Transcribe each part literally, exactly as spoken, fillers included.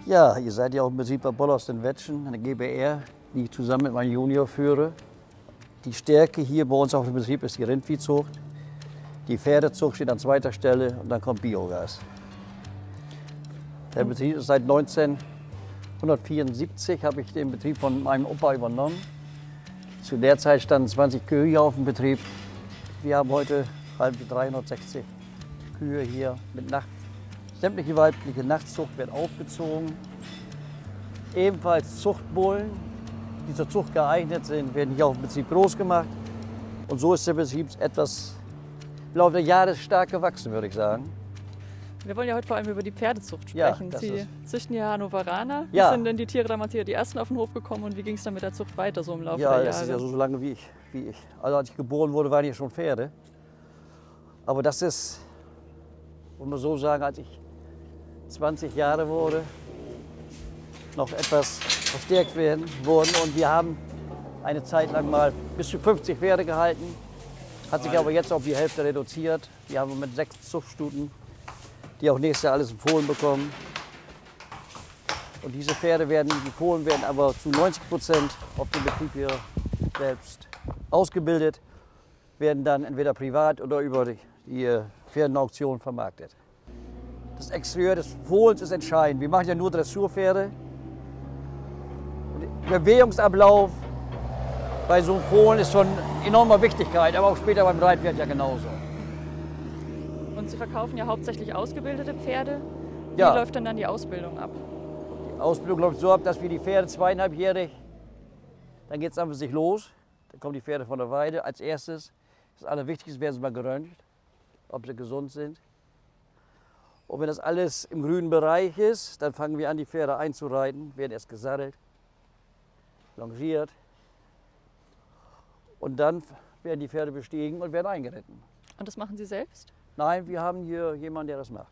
Ja, ihr seid ja auch im Betrieb bei Boll aus den Wetschen, eine G B R, die ich zusammen mit meinem Junior führe. Die Stärke hier bei uns auf dem Betrieb ist die Rindviehzucht. Die Pferdezucht steht an zweiter Stelle und dann kommt Biogas. Der Betrieb ist seit neunzehnhundertvierundsiebzig, habe ich den Betrieb von meinem Opa übernommen. Zu der Zeit standen zwanzig Kühe hier auf dem Betrieb. Wir haben heute halb dreihundertsechzig Kühe hier mit Nacht. Sämtliche weibliche Nachtzucht wird aufgezogen. Ebenfalls Zuchtbullen, die zur Zucht geeignet sind, werden hier auf dem Betrieb groß gemacht. Und so ist der Betrieb etwas im Laufe der Jahre stark gewachsen, würde ich sagen. Wir wollen ja heute vor allem über die Pferdezucht Ja, sprechen. das Sie ist- züchten ja Hannoveraner. Wie Ja. sind denn die Tiere damals hier die ersten auf den Hof gekommen und wie ging es dann mit der Zucht weiter so im Laufe Ja, der das Jahre? ist ja so lange wie ich, wie ich. Also als ich geboren wurde, waren hier schon Pferde. Aber das ist, muss man so sagen, als ich zwanzig Jahre wurde, noch etwas verstärkt werden wurden. Und wir haben eine Zeit lang mal bis zu fünfzig Pferde gehalten. Hat sich aber jetzt auf die Hälfte reduziert. Wir haben mit sechs Zuchtstuten, die auch nächstes Jahr alles in Fohlen bekommen. Und diese Pferde werden, die Fohlen werden aber zu neunzig Prozent auf dem Betrieb hier selbst ausgebildet, werden dann entweder privat oder über die, die Pferdenauktion vermarktet. Das Exterieur des Fohlens ist entscheidend. Wir machen ja nur Dressurpferde. Und der Bewegungsablauf bei so einem Fohlen ist von enormer Wichtigkeit, aber auch später beim Reitpferd ja genauso. Und Sie verkaufen ja hauptsächlich ausgebildete Pferde. Wie Ja. läuft denn dann die Ausbildung ab? Die Ausbildung läuft so ab, dass wir die Pferde zweieinhalbjährig, dann geht es an für sich los. Dann kommen die Pferde von der Weide. Als erstes, das Allerwichtigste, werden sie mal geröntgt, ob sie gesund sind. Und wenn das alles im grünen Bereich ist, dann fangen wir an, die Pferde einzureiten, werden erst gesattelt, longiert. Und dann werden die Pferde bestiegen und werden eingeritten. Und das machen Sie selbst? Nein, wir haben hier jemanden, der das macht.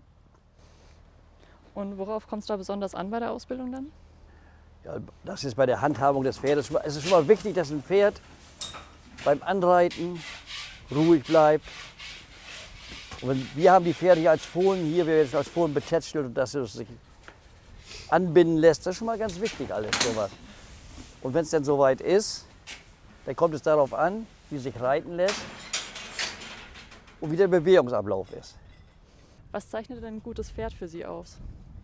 Und worauf kommt es da besonders an bei der Ausbildung dann? Ja, das ist bei der Handhabung des Pferdes. Es ist schon mal wichtig, dass ein Pferd beim Anreiten ruhig bleibt. Und wenn, wir haben die Pferde hier als Fohlen, hier wird als Fohlen betätschelt und dass es sich anbinden lässt. Das ist schon mal ganz wichtig alles sowas. Und wenn es dann soweit ist, dann kommt es darauf an, wie sich reiten lässt und wie der Bewegungsablauf ist. Was zeichnet denn ein gutes Pferd für Sie aus?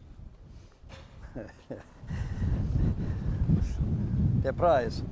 Der Preis.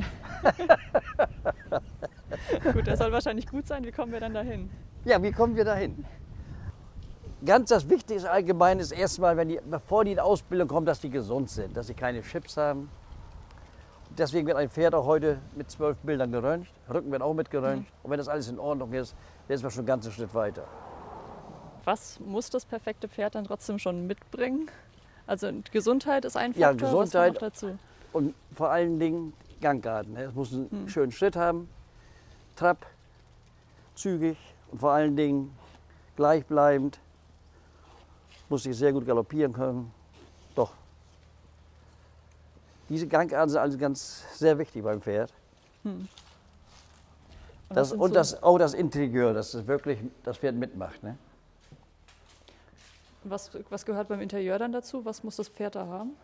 Gut, der soll wahrscheinlich gut sein. Wie kommen wir dann dahin? Ja, wie kommen wir dahin? Ganz das Wichtigste allgemein ist erstmal, wenn die, bevor die in Ausbildung kommen, dass die gesund sind, dass sie keine Chips haben. Und deswegen wird ein Pferd auch heute mit zwölf Bildern geröntgt. Rücken wird auch mit geröntgt. Und wenn das alles in Ordnung ist, dann ist man schon einen ganzen Schritt weiter. Was muss das perfekte Pferd dann trotzdem schon mitbringen? Also Gesundheit ist ein Ja, Faktor. Gesundheit. Was kommt noch dazu? Und vor allen Dingen Gangarten. Es muss einen Hm. schönen Schritt haben, Trab, zügig und vor allen Dingen gleichbleibend. Muss sich sehr gut galoppieren können. Doch. Diese Gangarten sind also ganz sehr wichtig beim Pferd. Und was Das, sind und so- das, auch das Interieur, dass das wirklich das Pferd mitmacht. Ne? Was, was gehört beim Interieur dann dazu? Was muss das Pferd da haben?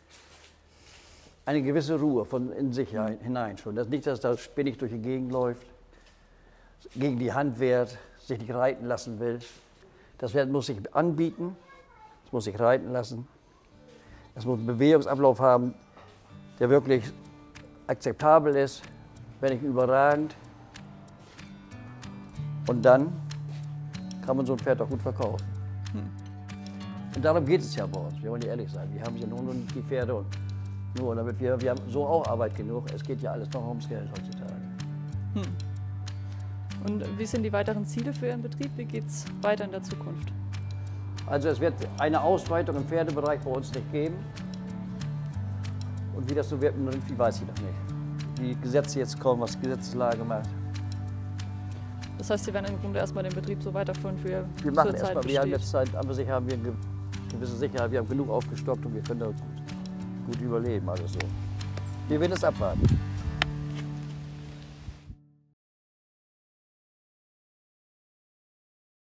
Eine gewisse Ruhe von in sich ein- hinein schon. Das nicht, dass das spinnig durch die Gegend läuft, gegen die Hand wehrt, sich nicht reiten lassen will. Das Pferd muss sich anbieten, es muss sich reiten lassen. Es muss einen Bewegungsablauf haben, der wirklich akzeptabel ist, wenn nicht überragend. Und dann kann man so ein Pferd auch gut verkaufen. Und darum geht es ja bei uns, wir wollen ja ehrlich sein. Wir haben ja nur nur die Pferde und nur, damit wir, wir haben so auch Arbeit genug. Es geht ja alles noch ums Geld heutzutage. Und wie sind die weiteren Ziele für Ihren Betrieb? Wie geht es weiter in der Zukunft? Also es wird eine Ausweitung im Pferdebereich bei uns nicht geben. Und wie das so wird mit dem Rindvieh, weiß ich noch nicht. Wie die Gesetze jetzt kommen, was die Gesetzeslage macht. Das heißt, Sie werden im Grunde erstmal den Betrieb so weiterführen, wie er Wir machen zurzeit erstmal, wir haben besteht. jetzt Zeit, an sich haben wir eine gewisse Sicherheit, wir haben genug aufgestockt und wir können da gut, gut überleben, alles so. Wir werden es abwarten.